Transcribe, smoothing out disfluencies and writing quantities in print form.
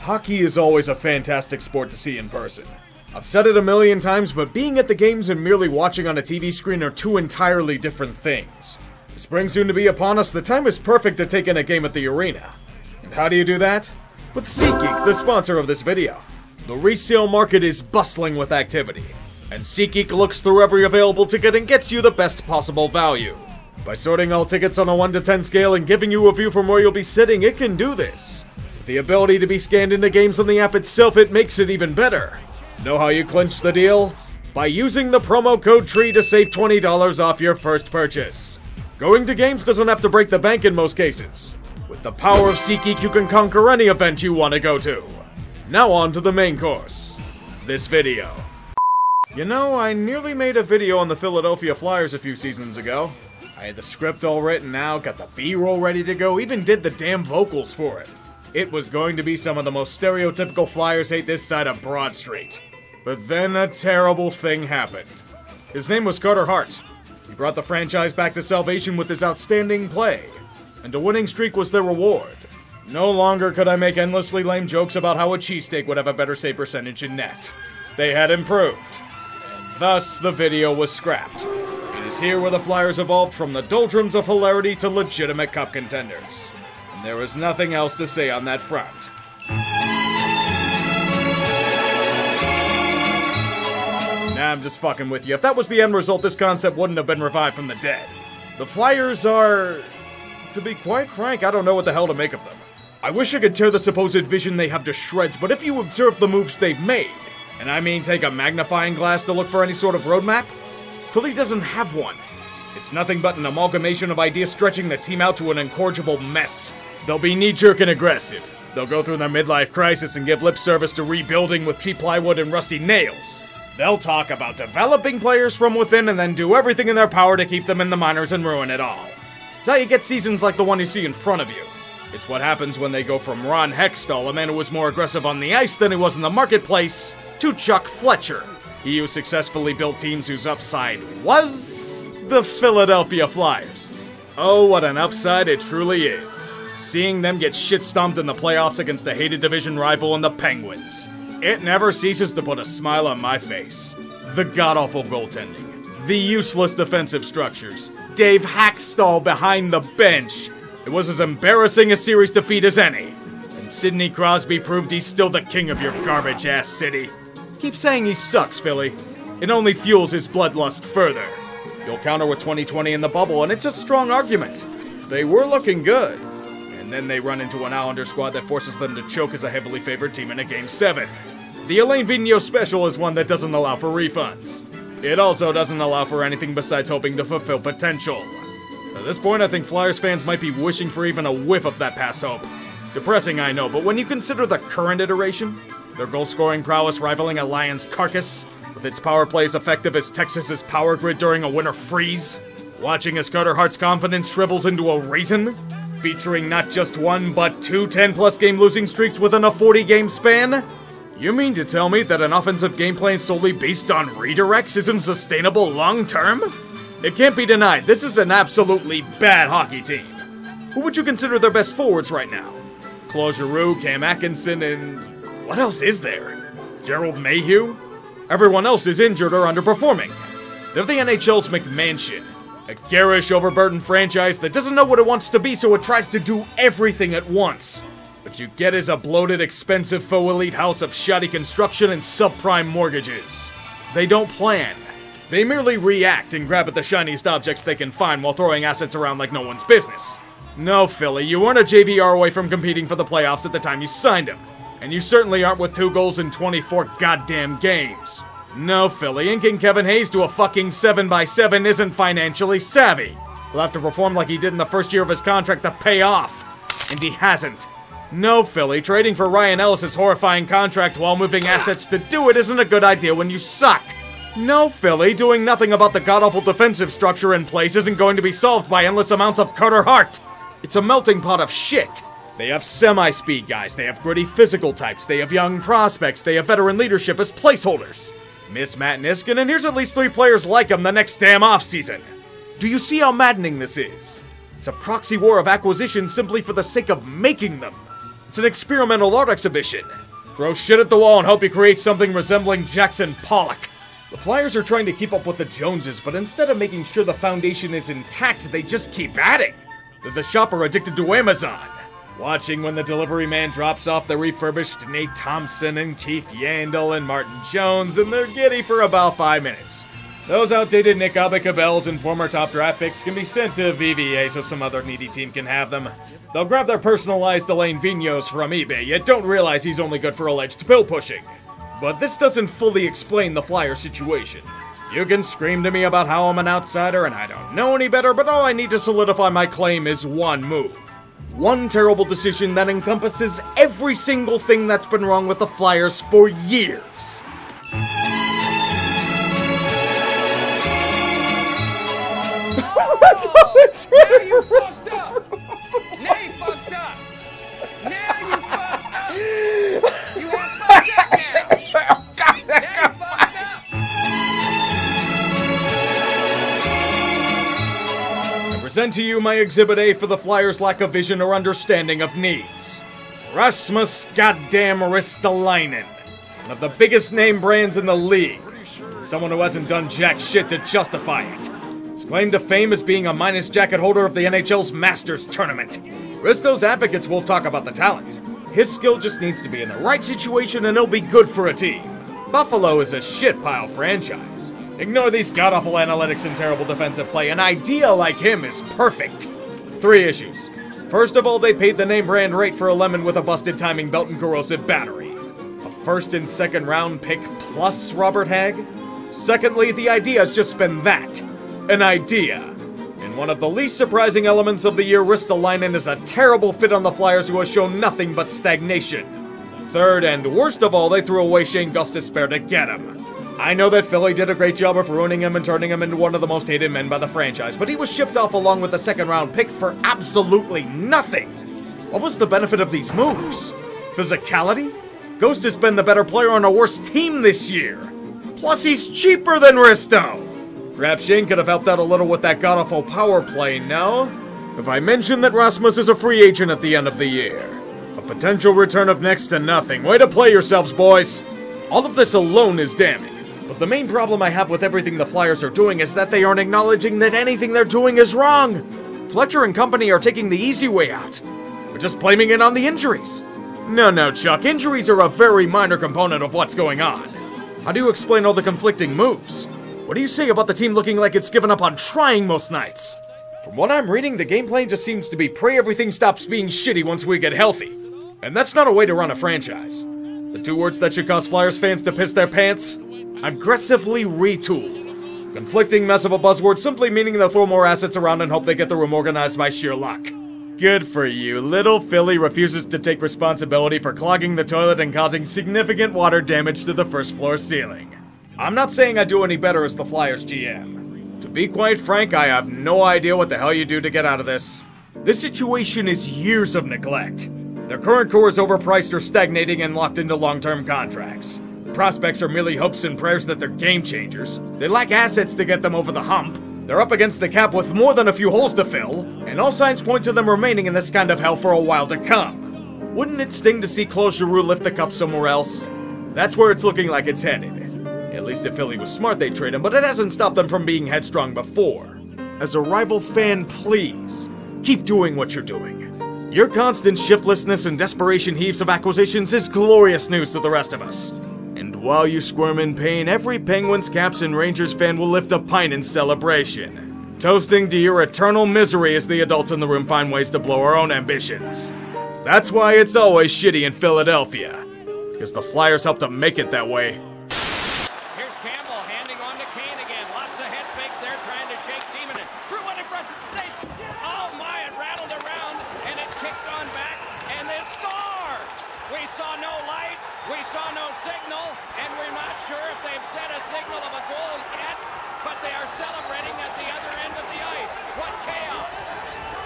Hockey is always a fantastic sport to see in person. I've said it a million times, but being at the games and merely watching on a TV screen are two entirely different things. The spring soon to be upon us, the time is perfect to take in a game at the arena. And how do you do that? With SeatGeek, the sponsor of this video. The resale market is bustling with activity, and SeatGeek looks through every available ticket and gets you the best possible value. By sorting all tickets on a 1 to 10 scale and giving you a view from where you'll be sitting, it can do this. With the ability to be scanned into games on the app itself, it makes it even better. Know how you clinch the deal? By using the promo code TREE to save $20 off your first purchase. Going to games doesn't have to break the bank in most cases. With the power of SeatGeek, you can conquer any event you want to go to. Now on to the main course. This video. You know, I nearly made a video on the Philadelphia Flyers a few seasons ago. I had the script all written out, got the B-roll ready to go, even did the damn vocals for it. It was going to be some of the most stereotypical Flyers hate this side of Broad Street. But then a terrible thing happened. His name was Hart. He brought the franchise back to salvation with his outstanding play, and a winning streak was their reward. No longer could I make endlessly lame jokes about how a cheesesteak would have a better save percentage in net. They had improved, and thus the video was scrapped. It is here where the Flyers evolved from the doldrums of hilarity to legitimate cup contenders. And there was nothing else to say on that front. Nah, I'm just fucking with you. If that was the end result, this concept wouldn't have been revived from the dead. The Flyers are... to be quite frank, I don't know what the hell to make of them. I wish I could tear the supposed vision they have to shreds, but if you observe the moves they've made, and I mean take a magnifying glass to look for any sort of roadmap, Philly doesn't have one. It's nothing but an amalgamation of ideas stretching the team out to an incorrigible mess. They'll be knee-jerk and aggressive. They'll go through their midlife crisis and give lip service to rebuilding with cheap plywood and rusty nails. They'll talk about developing players from within and then do everything in their power to keep them in the minors and ruin it all. It's how you get seasons like the one you see in front of you. It's what happens when they go from Ron Hextall, a man who was more aggressive on the ice than he was in the marketplace, to Chuck Fletcher, he who successfully built teams whose upside was the Philadelphia Flyers. Oh, what an upside it truly is. Seeing them get shit-stomped in the playoffs against a hated division rival in the Penguins. It never ceases to put a smile on my face. The god-awful goaltending. The useless defensive structures. Dave Hakstol behind the bench. It was as embarrassing a series defeat as any. And Sidney Crosby proved he's still the king of your garbage-ass city. Keep saying he sucks, Philly. It only fuels his bloodlust further. You'll counter with 2020 in the bubble, and it's a strong argument. They were looking good. And then they run into an Islander squad that forces them to choke as a heavily favored team in a Game 7. The Alain Vigneault special is one that doesn't allow for refunds. It also doesn't allow for anything besides hoping to fulfill potential. At this point, I think Flyers fans might be wishing for even a whiff of that past hope. Depressing, I know, but when you consider the current iteration, their goal-scoring prowess rivaling a Lions carcass, with its power play as effective as Texas's power grid during a winter freeze, watching as Carter Hart's confidence shrivels into a raisin, featuring not just one, but two 10-plus game losing streaks within a 40-game span? You mean to tell me that an offensive game plan solely based on redirects isn't sustainable long-term? It can't be denied, this is an absolutely bad hockey team. Who would you consider their best forwards right now? Claude Giroux, Cam Atkinson, and... what else is there? Gerald Mayhew? Everyone else is injured or underperforming. They're the NHL's McMansion. A garish, overburdened franchise that doesn't know what it wants to be, so it tries to do everything at once. What you get is a bloated, expensive faux elite house of shoddy construction and subprime mortgages. They don't plan. They merely react and grab at the shiniest objects they can find while throwing assets around like no one's business. No, Philly, you weren't a JVR away from competing for the playoffs at the time you signed him. And you certainly aren't with 2 goals in 24 goddamn games. No, Philly, inking Kevin Hayes to a fucking 7x7 isn't financially savvy. He'll have to perform like he did in the first year of his contract to pay off. And he hasn't. No, Philly, trading for Ryan Ellis' horrifying contract while moving assets to do it isn't a good idea when you suck. No, Philly, doing nothing about the god-awful defensive structure in place isn't going to be solved by endless amounts of Carter Hart. It's a melting pot of shit. They have semi-speed guys, they have gritty physical types, they have young prospects, they have veteran leadership as placeholders. Miss Matt Niskanen, and here's at least 3 players like him the next damn offseason. Do you see how maddening this is? It's a proxy war of acquisitions simply for the sake of making them. It's an experimental art exhibition. Throw shit at the wall and hope you create something resembling Jackson Pollock. The Flyers are trying to keep up with the Joneses, but instead of making sure the foundation is intact, they just keep adding. They're the shopper addicted to Amazon. Watching when the delivery man drops off the refurbished Nate Thompson and Keith Yandel and Martin Jones, and they're giddy for about 5 minutes. Those outdated Nick Abicabels and former top draft picks can be sent to VVA so some other needy team can have them. They'll grab their personalized Alain Vigneaults from eBay, yet don't realize he's only good for alleged bill pushing. But this doesn't fully explain the Flyer situation. You can scream to me about how I'm an outsider and I don't know any better, but all I need to solidify my claim is one move. One terrible decision that encompasses every single thing that's been wrong with the Flyers for years. Now you fucked up! Now you fucked up! Now you fucked up! You have fucked up now! Now you fucked up! I present to you my Exhibit A for the Flyers' lack of vision or understanding of needs. Rasmus goddamn Ristolainen, one of the biggest name brands in the league. Someone who hasn't done jack shit to justify it. His claim to fame is being a minus jacket holder of the NHL's Masters Tournament. Risto's advocates will talk about the talent. His skill just needs to be in the right situation and he'll be good for a team. Buffalo is a shit-pile franchise. Ignore these god-awful analytics and terrible defensive play. An idea like him is perfect. 3 issues. First of all, they paid the name brand rate for a lemon with a busted timing belt and corrosive battery. A first and second round pick plus Robert Hagg. Secondly, the idea has just been that. An idea. And one of the least surprising elements of the year, Ristolainen is a terrible fit on the Flyers who has shown nothing but stagnation. Third and worst of all, they threw away Shane Gostisbehere to get him. I know that Philly did a great job of ruining him and turning him into one of the most hated men by the franchise, but he was shipped off along with a second-round pick for absolutely nothing. What was the benefit of these moves? Physicality? Ghost has been the better player on a worse team this year. Plus, he's cheaper than Risto. Perhaps Shane could have helped out a little with that god-awful power play, no? If I mention that Rasmus is a free agent at the end of the year. A potential return of next to nothing. Way to play yourselves, boys! All of this alone is damning. But the main problem I have with everything the Flyers are doing is that they aren't acknowledging that anything they're doing is wrong. Fletcher and company are taking the easy way out. We're just blaming it on the injuries. No, Chuck. Injuries are a very minor component of what's going on. How do you explain all the conflicting moves? What do you say about the team looking like it's given up on trying most nights? From what I'm reading, the game plan just seems to be pray everything stops being shitty once we get healthy. And that's not a way to run a franchise. The 2 words that should cause Flyers fans to piss their pants? Aggressively retool. Conflicting mess of a buzzword simply meaning they'll throw more assets around and hope they get the room organized by sheer luck. Good for you. Little Philly refuses to take responsibility for clogging the toilet and causing significant water damage to the first floor ceiling. I'm not saying I do any better as the Flyers GM. To be quite frank, I have no idea what the hell you do to get out of this. This situation is years of neglect. Their current core is overpriced or stagnating and locked into long-term contracts. The prospects are merely hopes and prayers that they're game changers. They lack assets to get them over the hump. They're up against the cap with more than a few holes to fill, and all signs point to them remaining in this kind of hell for a while to come. Wouldn't it sting to see Claude Giroux lift the cup somewhere else? That's where it's looking like it's headed. At least if Philly was smart, they'd trade him, but it hasn't stopped them from being headstrong before. As a rival fan, please, keep doing what you're doing. Your constant shiftlessness and desperation heaves of acquisitions is glorious news to the rest of us. And while you squirm in pain, every Penguins, Caps, and Rangers fan will lift a pint in celebration. Toasting to your eternal misery as the adults in the room find ways to blow our own ambitions. That's why it's always shitty in Philadelphia. Because the Flyers helped them make it that way.